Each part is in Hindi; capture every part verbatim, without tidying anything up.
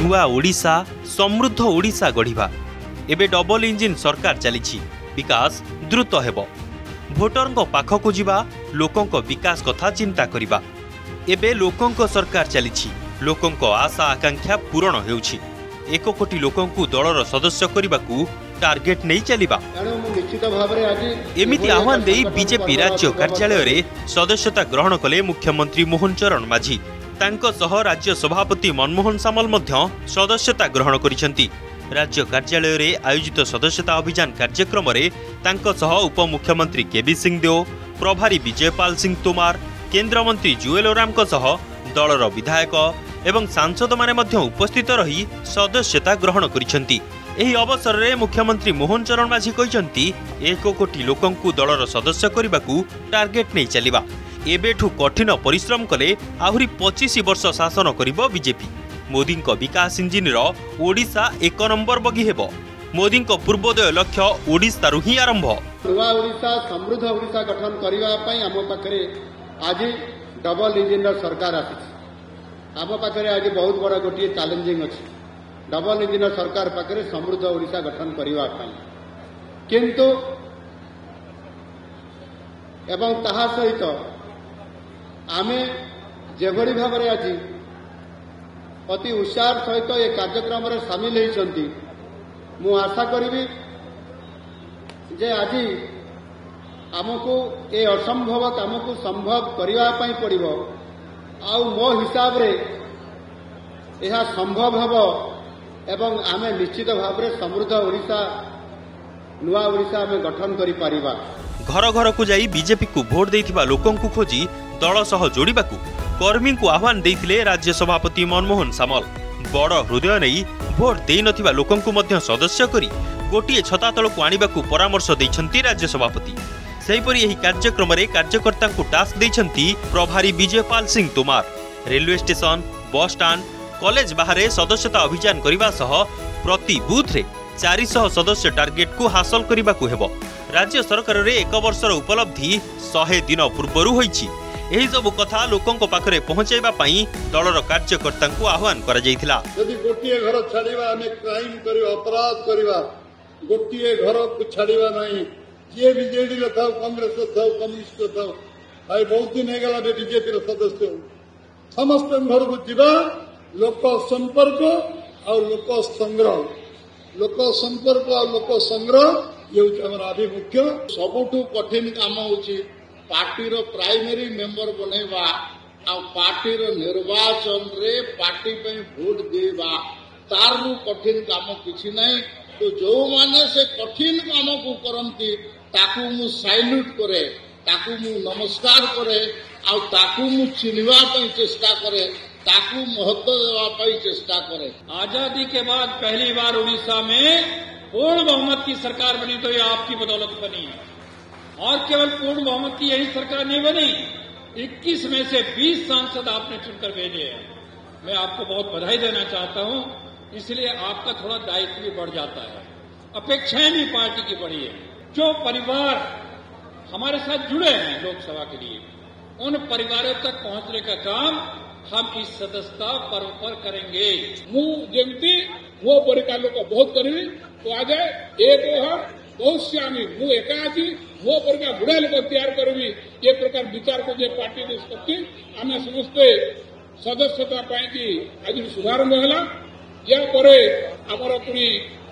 नुआ ओडिशा समृद्ध ओडिशा गढ़िबा एबे डबल इंजिन सरकार चलीछि विकास द्रुत हेबो भोटरंक पाखकु जिबा लोकंक विकास कथा चिंता करिबा एबे लोकंक सरकार चलीछि लोकंक आशा आकांक्षा पूरण हेउछि एक कोटी लोकंकु दलर सदस्य करिबाकू टार्गेट नहीं चलिबा एमिति आह्वान देई बीजेपी राज्य कार्यालय रे सदस्यता ग्रहण कले मुख्यमंत्री मोहन चरण माझी तांको सह राज्य सभापति मनमोहन सामल मध्य सदस्यता ग्रहण करिसेंती राज्य कार्यालय रे आयोजित सदस्यता अभियान कार्यक्रम रे तांको सह उपमुख्यमंत्री केबी सिंह देओ प्रभारी विजयपाल सिंह तोमार केंद्र मंत्री जुएल ओराम को सह दलर विधायक एवं सांसद माने मध्य उपस्थित रही सदस्यता ग्रहण करिसेंती एही अवसर रे मुख्यमंत्री मोहन चरण माझी कहिसेंती एक कोटी लोकंकु दलर सदस्य करिबाकू टार्गेट नहीं चलिबा एबेठू कठिन परिश्रम कले आहुरी पच्चीस वर्ष शासन करिबो बीजेपी मोदी विकास इंजिन ओडिशा एक नंबर बगी हेबो मोदी पूर्वोदय लक्ष्य ओडिशारू ही आरंभ नुआ ओडिशा समृद्ध ओडिशा गठन करबा पई हम पाखरे आज डबल इंजिन सरकार आसी आम पाखरे आज बहुत बड़ा गोटे चैलेंजिंग अछि डबल इंजिन सरकार पाखरे समृद्ध ओडिशा गठन करबा पई किंतु एवं ताहा सहित आमे जेभली भाबरे आज अति उत्साह सहित ये कार्यक्रम रे शामिल होती मु आशा करी जे आज आमको ये असंभव काम को संभव करने पड़ो आ मो हिसाब रे यह संभव हेब एवं आमे निश्चित भाव में समृद्ध ओडिशा नुआ ओडिशा आमे गठन करि परिबा घर घर को जाई बीजेपी को भोट देथिबा लोकन को खोजी दल सह जोड़िबाकू कर्मी को आह्वान देथिले राज्य सभापति मनमोहन सामल बड़ हृदय नहीं भोट दे नथिबा लोकन को मध्य सदस्य करी गोटिए छता तल को आनिबाकू परामर्श दैछंती राज्य सभापति सेहिपरि एही कार्यक्रम रे कार्यकर्ता को टास्क दैछंती प्रभारी Vijaypal Singh Tomar railway station bus stand college बाहर सदस्यता अभियान करने सह प्रति बूथ रे चार सौ सदस्य टार्गेट को हासिल करने हेबो राज्य सरकार रे एक वर्षर उपलब्धि सौ दिन पूर्व होईछि एही सब कथा लोकंक पाखरे पहुंचाइबा पई दलर कार्यकर्ता को आह्वान करा जायथिला यदि गोटिए घर छाड़ीबा ने क्राइम करबा अपराध करबा गोटिए घर को छाड़ीबा नहीं जे बीजेडी रे थाउ कांग्रेस रे थाउ कम्युनिस्ट रे थाउ भाई बहुत दिन हे गला बीजेपी रे सदस्य समस्त घर को जीवा लोक संपर्क और लोक संग्रह लोक संपर्क और लोक संग्रह ये हमर आभिमुख्य सबुठु कठिन काम होची पार्टी रो प्राइमरी मेंबर बनेबा आ पार्टी रो निर्वाचन रे पार्टी पे वोट देबा तारु कठिन काम किछि नहीं तो जो माने से कठिन काम को करंती ताकू मु सैल्यूट करे ताकू मु नमस्कार करे आ ताकू मु चिन्हवा पई चेष्टा करे ताकू महत्व देवा पई चेष्टा करे आजादी के बाद पहली बार उड़ीसा में पूर्ण बहुमत की सरकार बनी तो ये आपकी बदौलत बनी है और केवल पूर्ण बहुमत की यही सरकार नहीं बनी इक्कीस में से बीस सांसद आपने चुनकर भेजे हैं मैं आपको बहुत बधाई देना चाहता हूं इसलिए आपका थोड़ा दायित्व भी बढ़ जाता है अपेक्षाएं भी पार्टी की बढ़ी है जो परिवार हमारे साथ जुड़े हैं लोकसभा के लिए उन परिवारों तक पहुंचने का काम हम इस सदस्यता पर्व पर करेंगे मु जेमती मो परिकार लोक बहुत करी तो आगे एक बहुत श्यामी मु एका अच्छी मो परिकार बुढ़ा लोक तैयार करी ये प्रकार विचार को जे पार्टी निष्पत्ति आम समस्ते सदस्यता पाई आज शुभारंभ है या परे आमर पुणी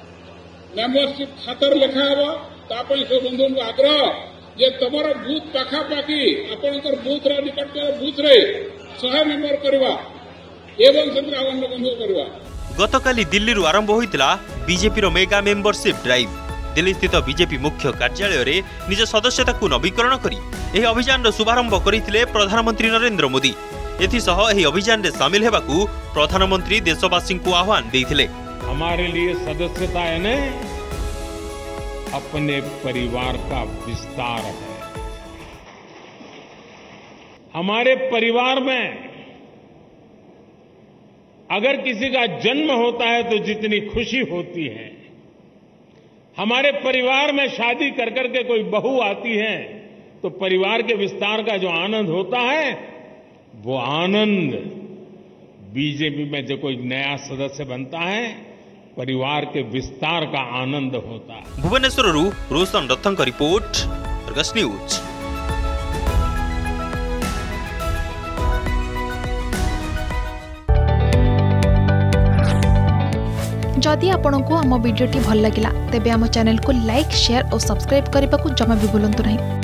मेम्बरशिप खातर लेखा हे तापई से बंधु को आग्रह जे तुम बूथ पाखापाखि आपंकर बूथ रे निकट बूथ रे सौ मेम्बर करवा एवं से बंधु करवा गतकाली दिल्ली रु आरंभ होइतिला बीजेपी रो मेगा मेंबरशिप ड्राइव दिल्ली स्थित बीजेपी मुख्य कार्यालय रे निज सदस्यता को नवीकरण करी एही अभियान रो शुभारंभ करिथिले प्रधानमंत्री नरेंद्र मोदी एथिसह एही अभियान रे शामिल हेबाकू प्रधानमंत्री देशवासी को आह्वान देथिले हमारे लिए सदस्यता यानी अपने परिवार का विस्तार है हमारे परिवार में अगर किसी का जन्म होता है तो जितनी खुशी होती है हमारे परिवार में शादी कर करके कोई बहू आती है तो परिवार के विस्तार का जो आनंद होता है वो आनंद बीजेपी में जो कोई नया सदस्य बनता है, परिवार के विस्तार का आनंद होता है। भुवनेश्वर रोशन रथंक रिपोर्ट, अर्गस न्यूज। जदि आपंक आम भिडी भल लगा तेब आम चैनल को लाइक, शेयर और सब्सक्राइब करने को जमा भी भूलु नहीं।